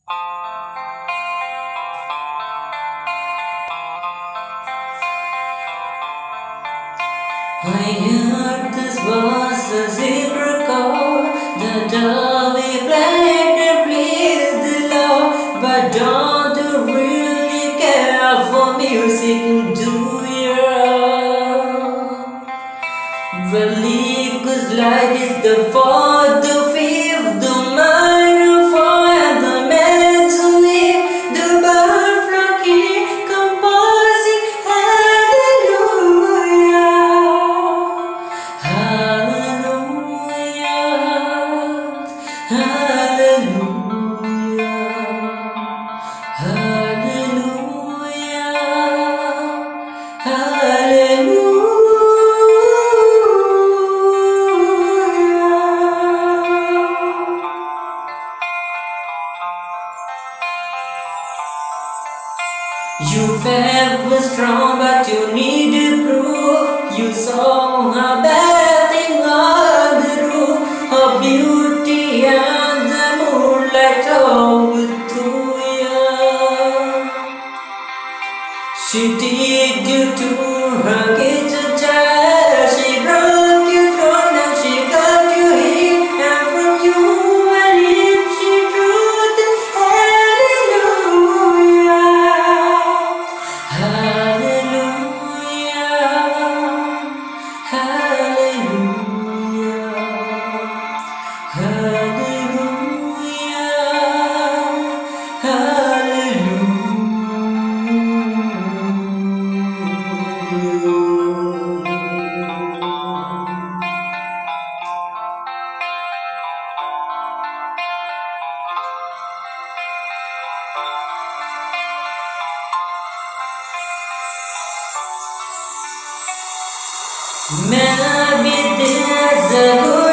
I heard this was a secret call. The door we played to please the Lord. But don't you really care for music, do you? Well, cause light is the fourth, the fifth, the minor four, and the major leaf, the bird flocking, composing hallelujah, hallelujah, hallelujah, hallelujah, hallelujah. You felt was strong, but you needed proof. You saw her bathing on the roof, her beauty and the moonlight over through you. She took you to her kitchen chair. She brought you throne and she got you here. And from you her lips she drew the hallelujah, hallelujah, hallelujah, hallelujah, hallelujah. Maybe there's a good